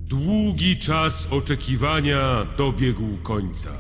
Długi czas oczekiwania dobiegł końca.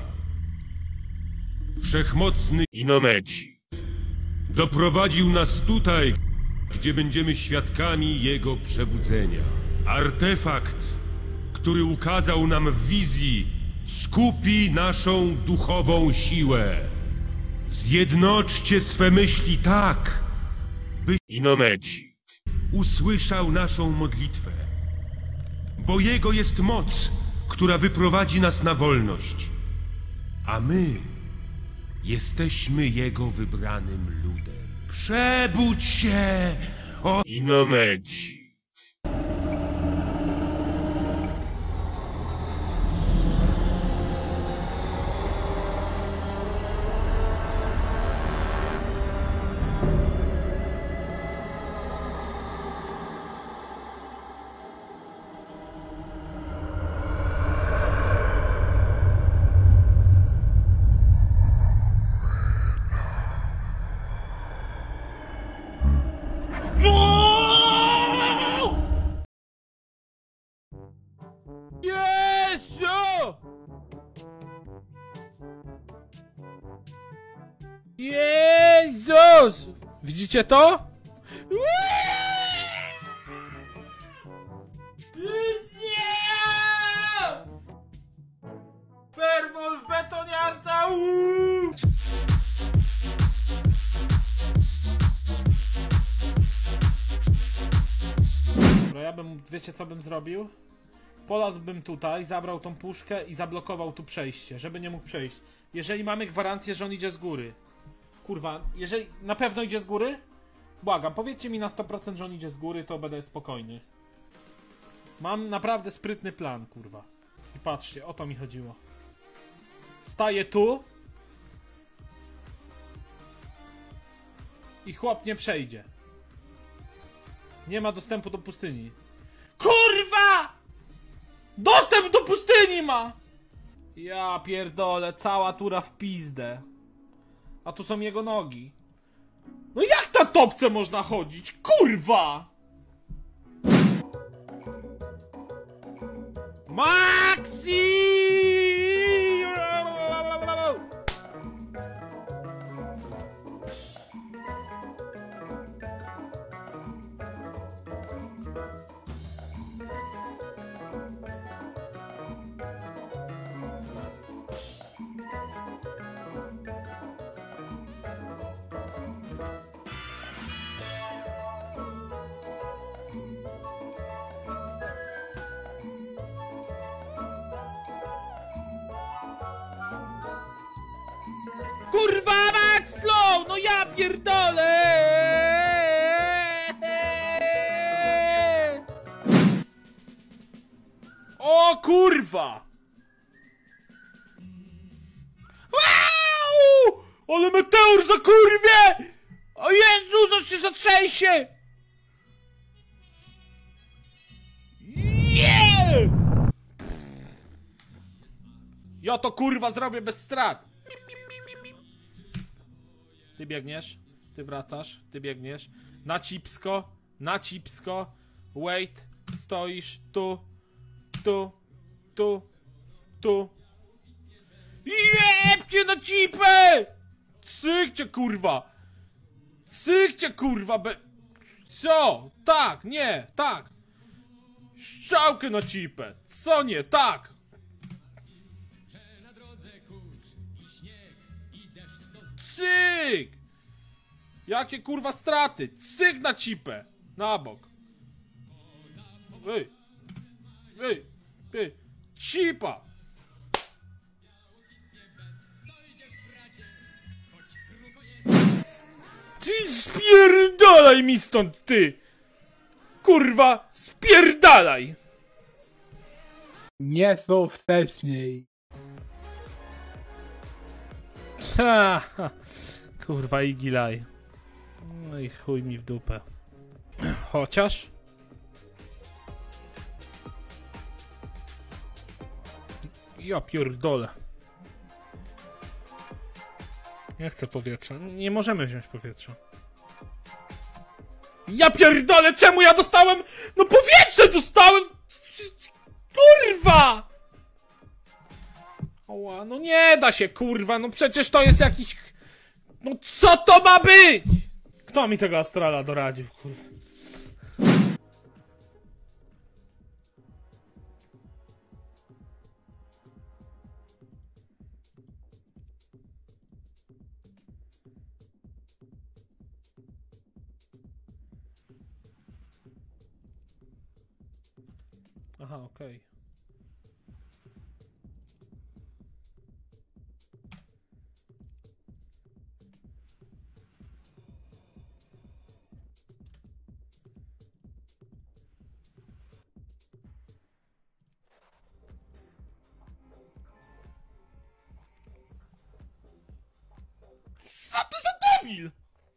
Wszechmocny Inomedzi doprowadził nas tutaj, gdzie będziemy świadkami jego przebudzenia. Artefakt, który ukazał nam w wizji, skupi naszą duchową siłę. Zjednoczcie swe myśli tak, by Inomedzi usłyszał naszą modlitwę. Bo jego jest moc, która wyprowadzi nas na wolność. A my jesteśmy jego wybranym ludem. Przebudź się, o Inomedzi. Jezu! Jezus! Widzicie to? Perwol w betoniarca! Dobra, ja bym, wiecie co bym zrobił? Polazłbym tutaj, zabrał tą puszkę i zablokował tu przejście, żeby nie mógł przejść. Jeżeli mamy gwarancję, że on idzie z góry. Kurwa, jeżeli na pewno idzie z góry? Błagam, powiedzcie mi na 100%, że on idzie z góry, to będę spokojny. Mam naprawdę sprytny plan, kurwa. I patrzcie, o to mi chodziło. Staję tu. I chłop nie przejdzie. Nie ma dostępu do pustyni. Kurwa! Dostęp do pustyni ma! Ja pierdolę, cała tura w pizdę. A tu są jego nogi. No jak na topce można chodzić? Kurwa! Maxi! Kurwa, Max Slow! No ja pierdolę! O kurwa! Wow! Ale meteor za kurwie! O Jezu, no się zatrzęsie! Yeah! Ja to kurwa zrobię bez strat. Ty biegniesz, ty wracasz, ty biegniesz. Na cipsko. Wait, stoisz, tu. Jebcie na cipę! Cykcie kurwa, Co? Tak, nie, tak. Strzałkę na cipę. Co nie, tak. Cyk! Jakie kurwa straty? Cyk na cipę! Na bok! Ej! Cipa! Ty spierdalaj mi stąd, ty! Kurwa, spierdalaj! Nie są wsteczniej. Kurwa i gilaj. No i chuj mi w dupę. Chociaż... Ja pierdolę. Nie chcę powietrza. Nie możemy wziąć powietrza. Ja pierdolę, czemu ja dostałem? No powietrze dostałem! kurwa! Oła, no nie da się, kurwa, no przecież to jest jakiś... No co to ma być? Kto mi tego astrala doradził, kurwa? Aha, okej. Co to za debil?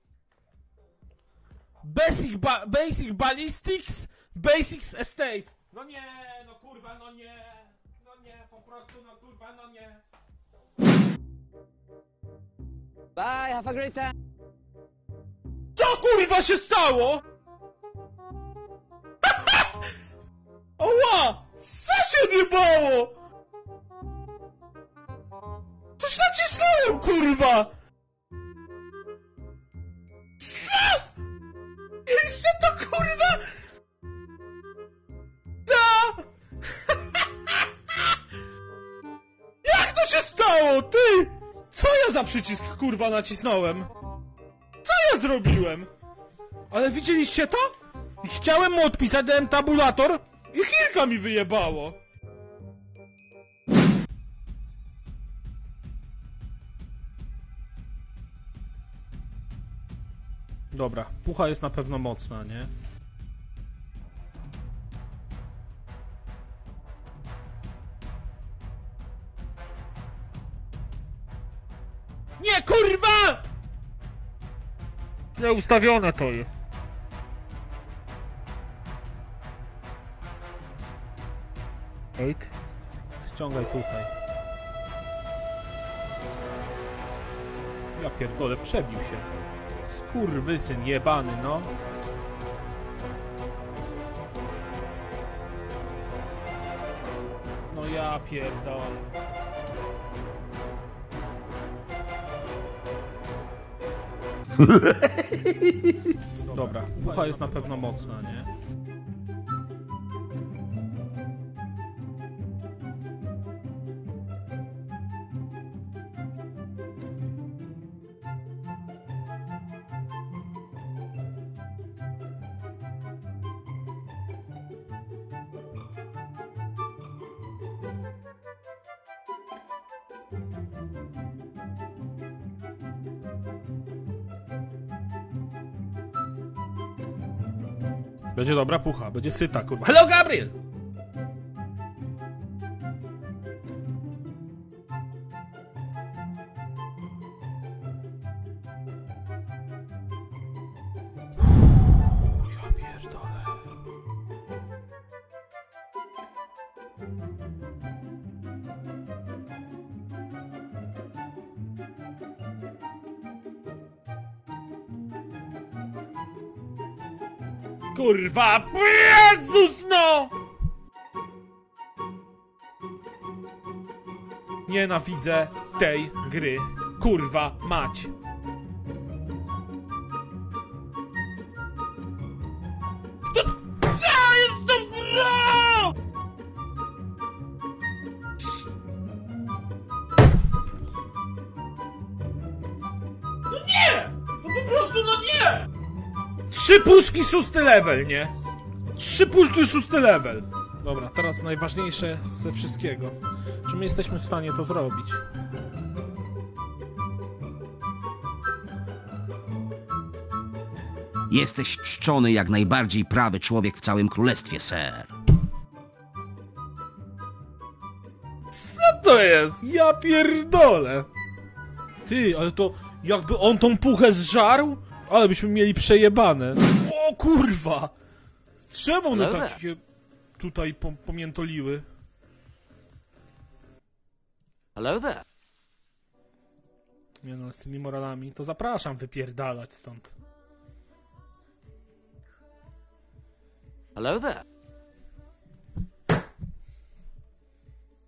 Basic Ballistics, Basics Estate. No nie, no kurwa, no nie. No nie, po prostu, no kurwa, no nie. Bye, have a great time. Co kurwa się stało? Oła! Co się odjebało? Coś nacisnąłem, kurwa! Co? Jeszcze to kurwa! Co? Jak to się stało, ty? Co ja za przycisk kurwa nacisnąłem? Co ja zrobiłem? Ale widzieliście to? Chciałem mu odpisać, dałem tabulator i chwilka mi wyjebało. Dobra, pucha jest na pewno mocna, nie? Nie, kurwa! Nieustawione to jest. Ejk. Ściągaj tutaj. Ja pierdolę, przebił się. Skurwysyn jebany, no. No ja pierdolę. Dobra, pucha jest na pewno mocna, nie? Będzie dobra pucha, będzie syta, kurwa. Hello, Gabriel! Ja pierdolę. Kurwa, Jezus no! Nienawidzę tej gry. Kurwa, mać. Co jest to grą? No nie! No po prostu no nie! 3 puszki 6 level, nie? 3 puszki 6 level. Dobra, teraz najważniejsze ze wszystkiego. Czy my jesteśmy w stanie to zrobić? Jesteś czczony jak najbardziej prawy człowiek w całym królestwie, sir. Co to jest? Ja pierdolę. Ty, ale to jakby on tą puchę zżarł? Ale byśmy mieli przejebane. O kurwa! Czemu one tak się tutaj pomiętoliły? Hello there. Nie no, z tymi moralami to zapraszam wypierdalać stąd. Hello there.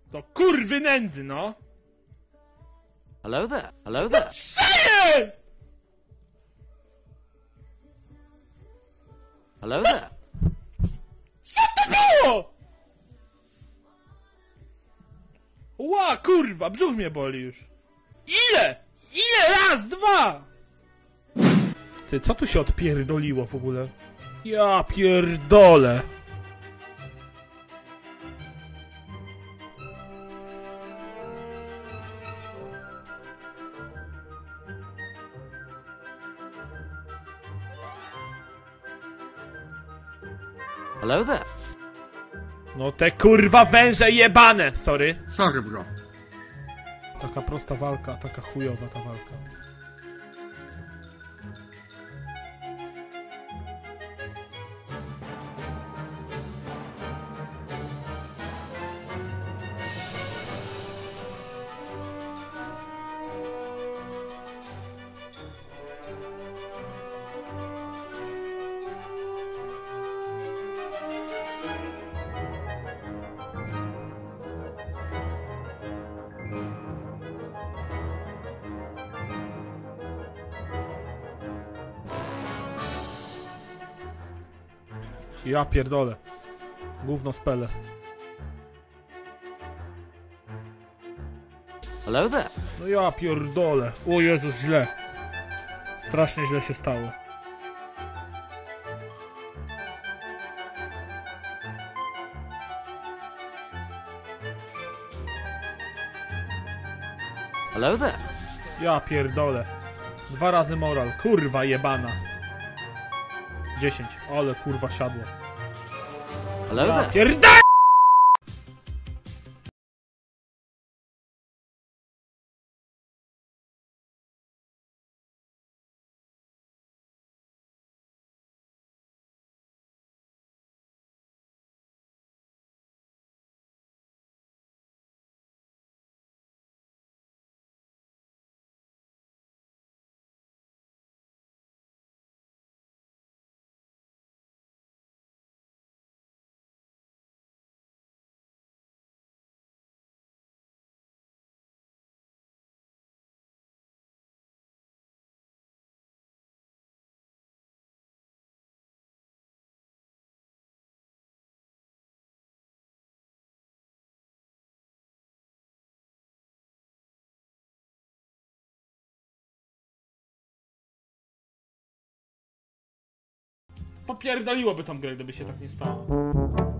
To kurwy nędzy, no! Hello there. Hello there. Co jest?! Hello there. Co to było?! Ła, kurwa, brzuch mnie boli już. Ile?! Ile? Raz, dwa! Ty, co tu się odpierdoliło w ogóle? Ja pierdolę. Hello there. No te kurwa węże jebane! Sorry. Sorry, bro. Taka prosta walka, taka chujowa ta walka. Ja pierdolę. Gówno z peles. Hello there. No ja pierdolę. O Jezus, źle. Strasznie źle się stało. Hello there. Ja pierdolę. 2 razy moral. Kurwa jebana. 10. Ale kurwa siadło. Hello Ja there. pierdolę! Popierdoliłoby tą grę, gdyby się tak nie stało.